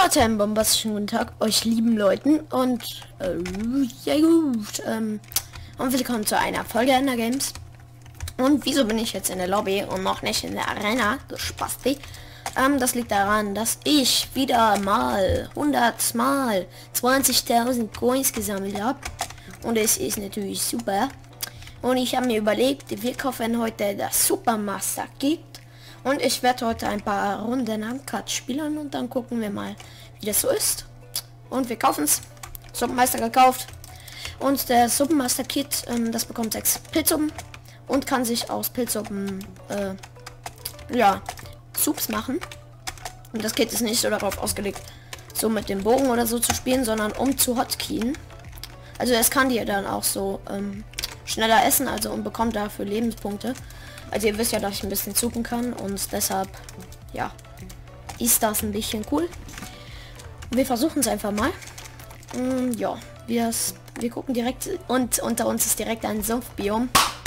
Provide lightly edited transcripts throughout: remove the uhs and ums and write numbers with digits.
Leute, einen bombastischen guten Tag euch lieben Leuten und ja gut, und willkommen zu einer Folge Ender Games. Und wieso bin ich jetzt in der Lobby und noch nicht in der Arena? Du Spasti. Das liegt daran, dass ich wieder mal 100 mal 20.000 Coins gesammelt habe. Und es ist natürlich super. Und ich habe mir überlegt, wir kaufen heute das Supermaster gibt. Und ich werde heute ein paar Runden am Cut spielen und dann gucken wir mal, wie das so ist. Und wir kaufen es. Suppenmeister gekauft. Und der Suppenmaster Kit, das bekommt 6 Pilzsuppen und kann sich aus Pilzsuppen, ja, Soups machen. Und das Kit ist nicht so darauf ausgelegt, so mit dem Bogen oder so zu spielen, sondern um zu hotkeyen. Also es kann die dann auch so schneller essen, also und bekommt dafür Lebenspunkte. Also ihr wisst ja, dass ich ein bisschen suchen kann und deshalb, ja, ist das ein bisschen cool. Wir versuchen es einfach mal. Ja, wir gucken direkt und unter uns ist direkt ein Sumpfbiom.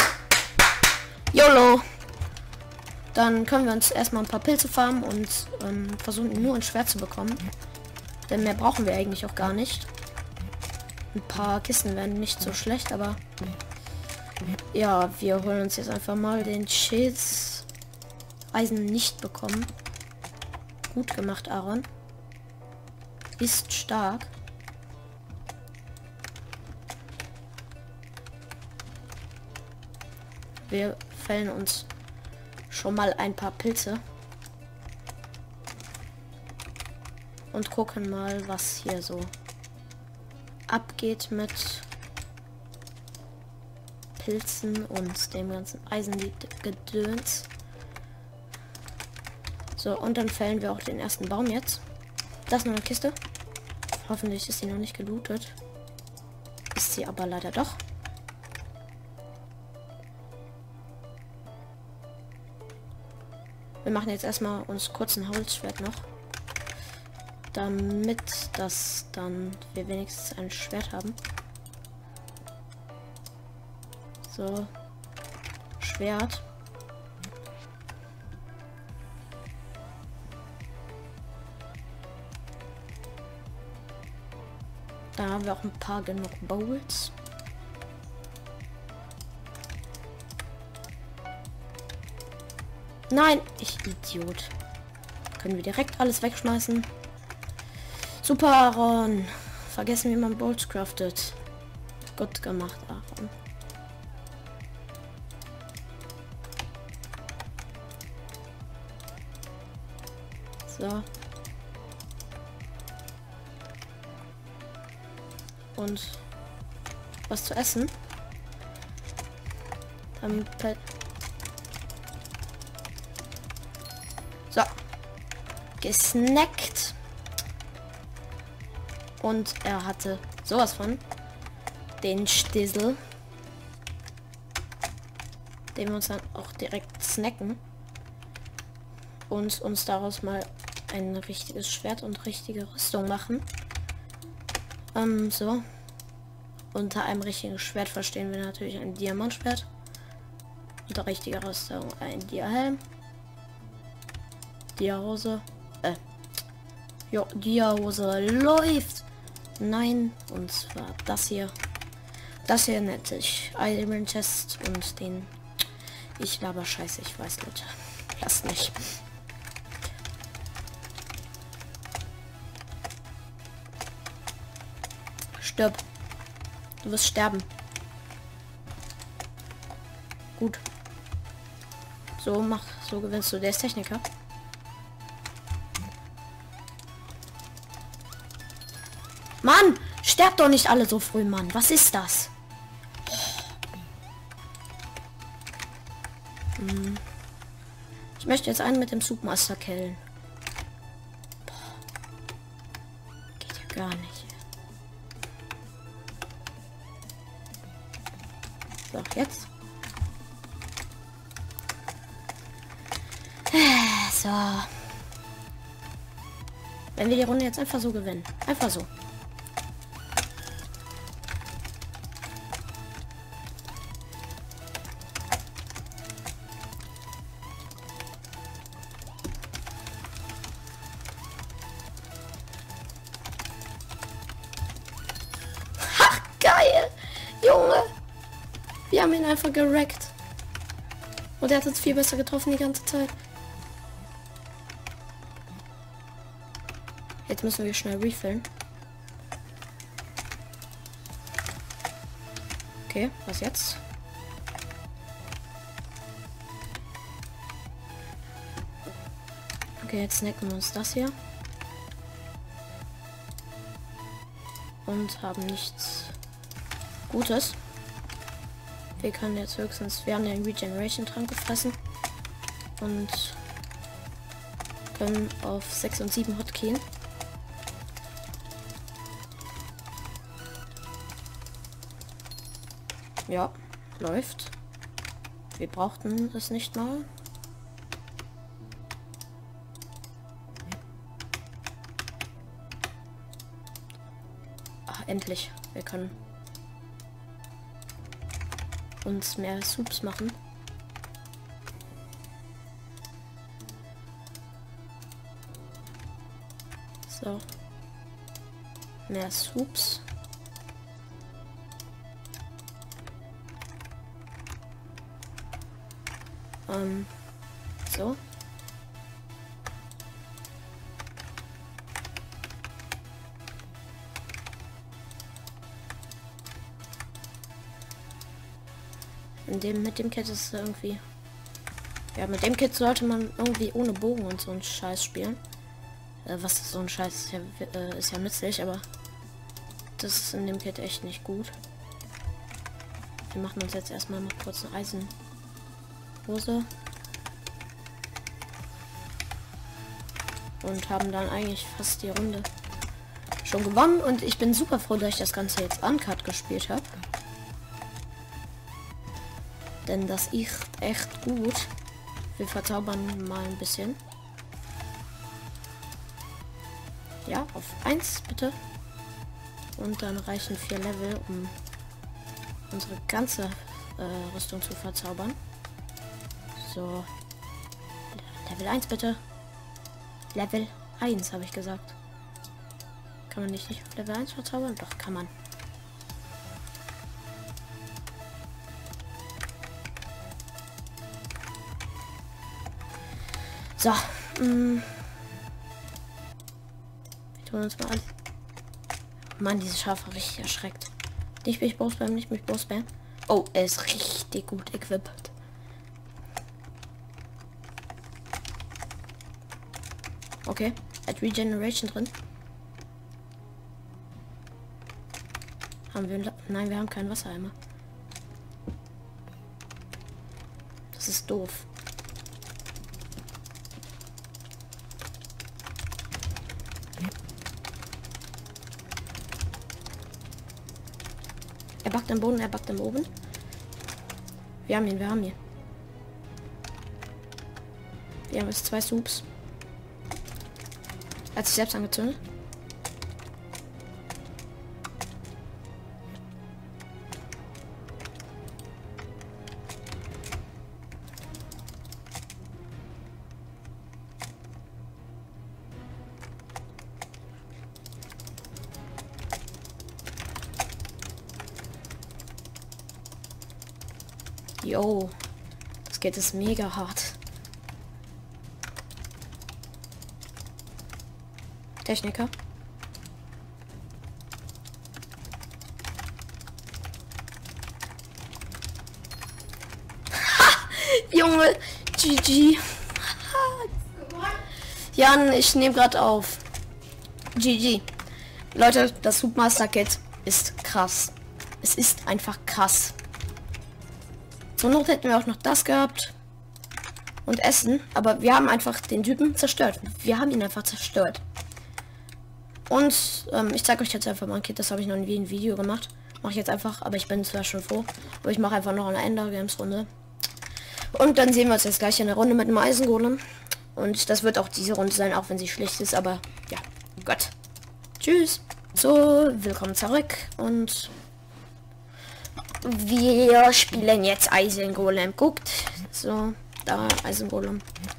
YOLO! Dann können wir uns erstmal ein paar Pilze farmen und versuchen nur ein Schwert zu bekommen. Denn mehr brauchen wir eigentlich auch gar nicht. Ein paar Kisten werden nicht so schlecht, aber ja, wir holen uns jetzt einfach mal den Schilds. Eisen nicht bekommen. Gut gemacht, Aaron. Ist stark. Wir fällen uns schon mal ein paar Pilze. Und gucken mal, was hier so abgeht mit Pilzen und dem ganzen Eisengedöns. So, und dann fällen wir auch den ersten Baum jetzt. Das ist noch eine Kiste. Hoffentlich ist sie noch nicht gelootet. Ist sie aber leider doch. Wir machen jetzt erstmal uns kurz ein Holzschwert noch. Damit das dann wir wenigstens ein Schwert haben. So. Schwert. Da haben wir auch ein paar genug Bowls. Nein, ich Idiot. Können wir direkt alles wegschmeißen. Super, Aaron. Vergessen, wie man Bowls craftet. Gut gemacht, Aaron. So. Und was zu essen. Dann so. Gesnackt. Und er hatte sowas von den Stissel, den wir uns dann auch direkt snacken und uns daraus mal ein richtiges Schwert und richtige Rüstung machen. So. Unter einem richtigen Schwert verstehen wir natürlich ein Diamantschwert. Unter richtiger Rüstung ein Diahelm. Diahose. Jo, Diahose läuft. Nein, und zwar das hier. Das hier nennt sich Iron Chest und den. Ich laber scheiße, ich weiß nicht. Lasst mich. Stirb. Du wirst sterben. Gut. So so gewinnst du. Der ist Techniker. Mann, sterbt doch nicht alle so früh, Mann. Was ist das? Ich möchte jetzt einen mit dem Supermaster killen. Geht ja gar nicht. So, jetzt. So. Wenn wir die Runde jetzt einfach so gewinnen. Einfach so. haben ihn einfach gerackt. Und er hat uns viel besser getroffen die ganze Zeit. Jetzt müssen wir schnell refillen. Okay, was jetzt? Okay, jetzt snacken wir uns das hier. Und haben nichts Gutes. Wir können jetzt höchstens, wir haben den Regeneration Trank gefressen. Und können auf 6 und 7 hotkeen. Ja, läuft. Wir brauchten es nicht mal. Ach, endlich. Wir können uns mehr Soups machen. So. Mehr Soups. So. Mit dem Kit ist es irgendwie. Ja, mit dem Kit sollte man irgendwie ohne Bogen und so einen Scheiß spielen. Was ist so ein Scheiß? Ist ja nützlich, aber das ist in dem Kit echt nicht gut. Wir machen uns jetzt erstmal noch kurz eine Eisenhose. Und haben dann eigentlich fast die Runde schon gewonnen. Und ich bin super froh, dass ich das Ganze jetzt uncut gespielt habe. Denn das ist echt gut. Wir verzaubern mal ein bisschen. Ja, auf 1 bitte. Und dann reichen 4 Level, um unsere ganze Rüstung zu verzaubern. So. Level 1 bitte. Level 1 habe ich gesagt. Kann man nicht auf Level 1 verzaubern? Doch, kann man. So. Wir tun uns mal an. Mann, dieses Schaf hat richtig erschreckt. Nicht mich Bow-Spam, nicht mich Bow-Spam. Oh, er ist richtig gut equipped. Okay, hat Regeneration drin. Haben wir... Nein, wir haben keinen Wassereimer. Das ist doof. Er backt am Boden, er backt am Oben. Wir haben ihn, wir haben ihn. Wir haben jetzt 2 Soups. Er hat sich selbst angezündet. Yo, das geht es mega hart. Techniker. Junge, GG. Jan, ich nehme gerade auf. GG. Leute, das Submaster Kit ist krass. Es ist einfach krass. Zur Not hätten wir auch noch das gehabt. Und Essen. Aber wir haben einfach den Typen zerstört. Wir haben ihn einfach zerstört. Und ich zeige euch jetzt einfach mal ein Kit. Das habe ich noch nie ein Video gemacht. Mache ich jetzt einfach. Aber ich bin zwar schon froh. Aber ich mache einfach noch eine Ender Games Runde. Und dann sehen wir uns jetzt gleich in der Runde mit dem Eisengolem. Und das wird auch diese Runde sein, auch wenn sie schlecht ist. Aber ja, Gott. Tschüss. So, willkommen zurück. Und wir spielen jetzt Eisengolem. Guckt. So, da Eisengolem.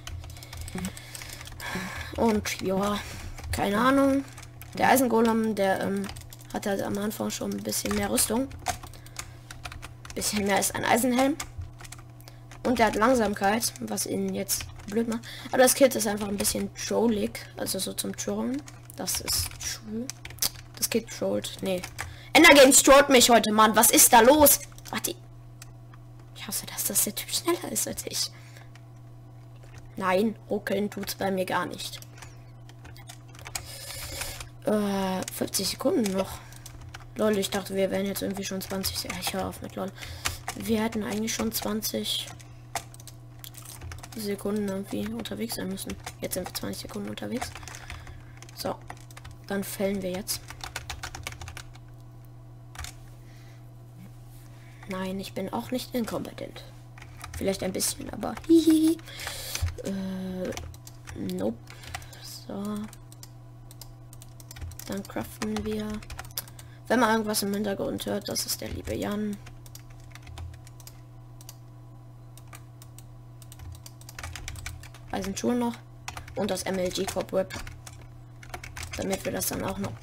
Und ja, keine Ahnung. Der Eisengolem, der hat halt am Anfang schon ein bisschen mehr Rüstung. Bisschen mehr ist ein Eisenhelm. Und der hat Langsamkeit, was ihn jetzt blöd macht. Aber das Kit ist einfach ein bisschen trollig. Also so zum Trollen. Das ist true. Das Kit trollt. Nee. Endergames trollt mich heute, Mann. Was ist da los? Warte. Ich hasse das, dass der Typ schneller ist als ich. Nein, ruckeln tut's bei mir gar nicht. 50 Sekunden noch. Lol, ich dachte, wir wären jetzt irgendwie schon 20. Ja, ich höre auf mit lol. Wir hätten eigentlich schon 20 Sekunden irgendwie unterwegs sein müssen. Jetzt sind wir 20 Sekunden unterwegs. So, dann fällen wir jetzt. Nein, ich bin auch nicht inkompetent. Vielleicht ein bisschen, aber hihihi. Nope. So. Dann craften wir. Wenn man irgendwas im Hintergrund hört, das ist der liebe Jan. Eisenschuhe noch. Und das MLG Corp Whip. Damit wir das dann auch noch.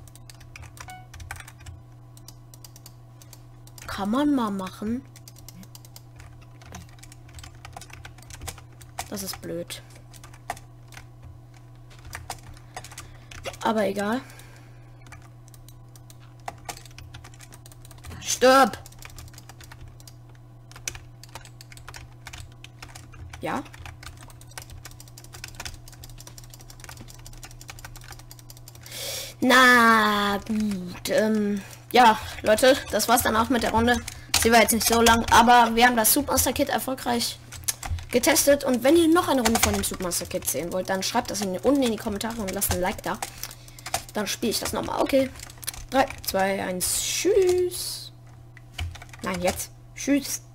Kann man mal machen. Das ist blöd. Aber egal. Stirb! Ja? Na gut. Ja, Leute, das war's dann auch mit der Runde. Sie war jetzt nicht so lang, aber wir haben das Submaster Kit erfolgreich getestet. Und wenn ihr noch eine Runde von dem Submaster Kit sehen wollt, dann schreibt das unten in die Kommentare und lasst ein Like da. Dann spiele ich das nochmal. Okay. 3, 2, 1. Tschüss. Nein, jetzt. Tschüss.